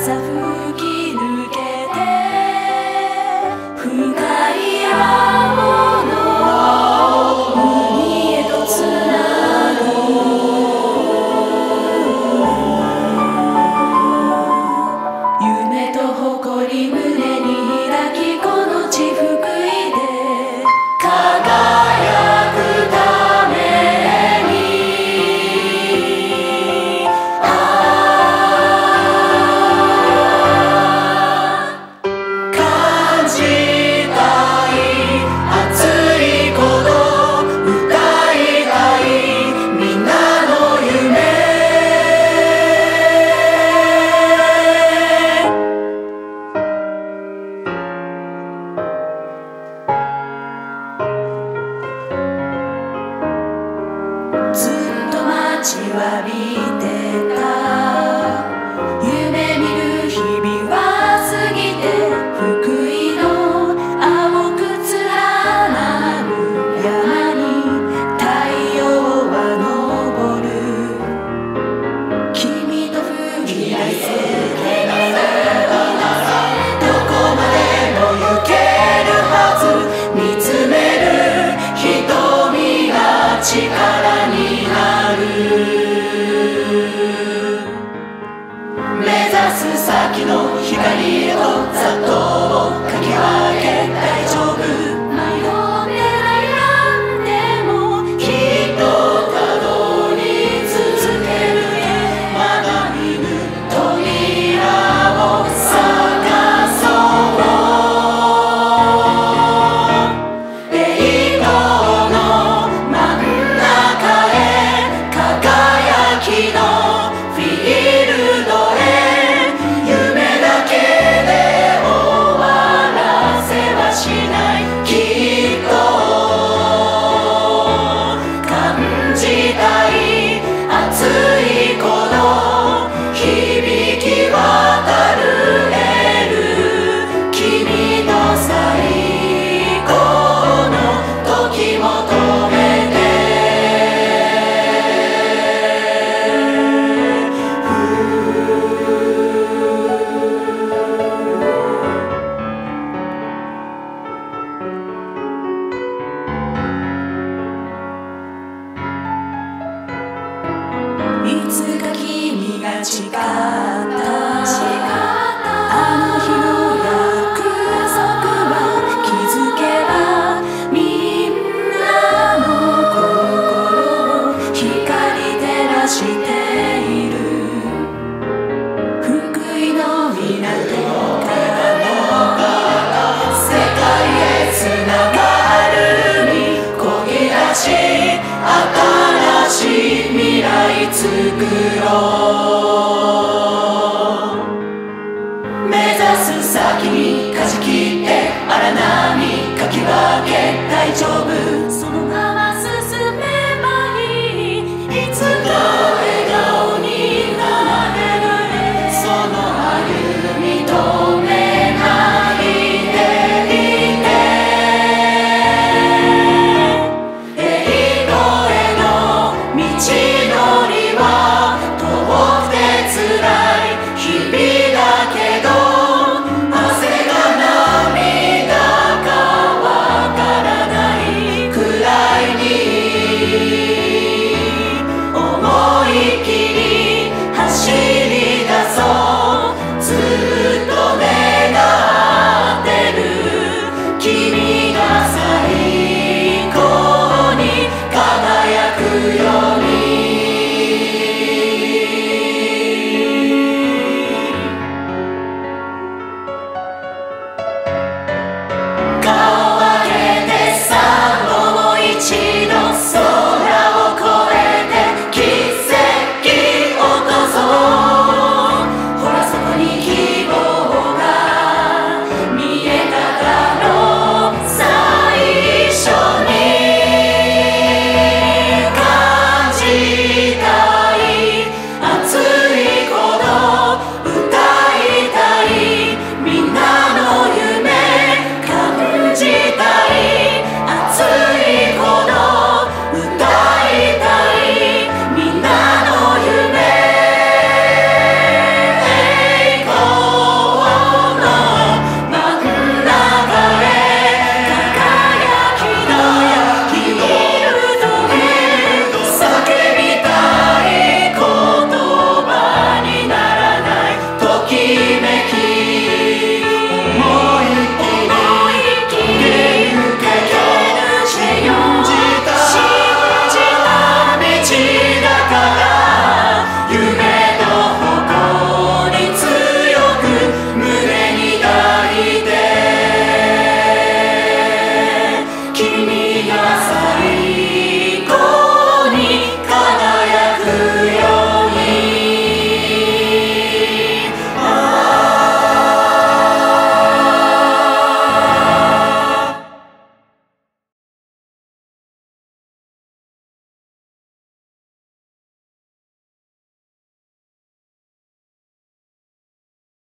さ吹き抜けて深い青の海へとつなぐ夢と誇り胸に抱きこの地福井で輝くために感じたい熱いこと歌いたいみんなの夢ずっと待ちわびてた夢見る日々は過ぎて福井の青く連なる山に太陽は昇る君と吹き出せどこまでも行けるはず見つめる瞳が力になる目指す先の光へとざっとかき分け大丈夫迷って悩んでもきっとたどり続けるまだ見ぬ扉を探そう栄光の真ん中へ輝きのフィールドへ夢だけで終わらせはしないきっと感じたい熱いこの響き渡るエール君と最高の時求めていつか君が誓ったあの日の約束は気づけばみんなの心を光照らしている福井の港から世界へつながる海こぎ出し新しい未来作ろう